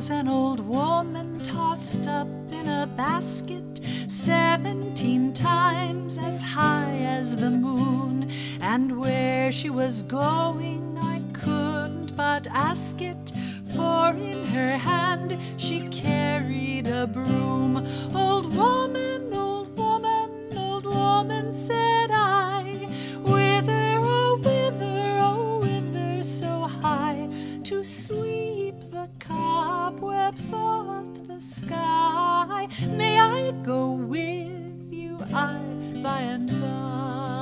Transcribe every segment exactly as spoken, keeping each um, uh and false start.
was an old woman tossed up in a basket, seventeen times as high as the moon, and where she was going I couldn't but ask it, for in her hand she carried a broom. Old woman, old woman, old woman, said I, whither, oh whither, oh whither so high, to sweep the cobwebs off the sky? May I go with you, I, by and by?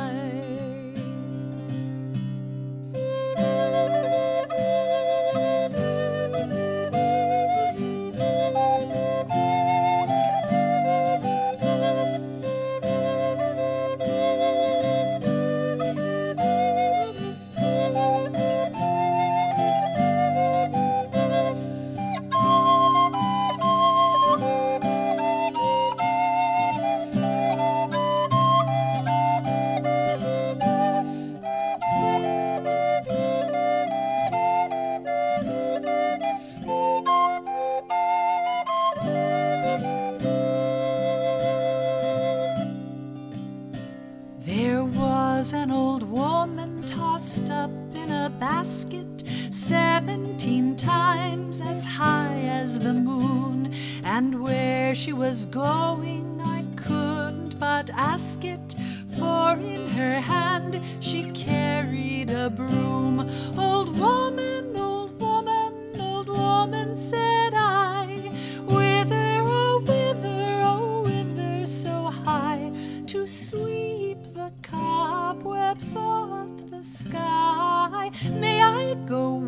There was an old woman tossed up in a basket, seventeen times as high as the moon, and where she was going I couldn't but ask it, for in her hand she carried a broom. Old woman, old woman, old woman, said I, whither, oh whither, oh whither so high, to sweep the cobwebs off the sky? May I go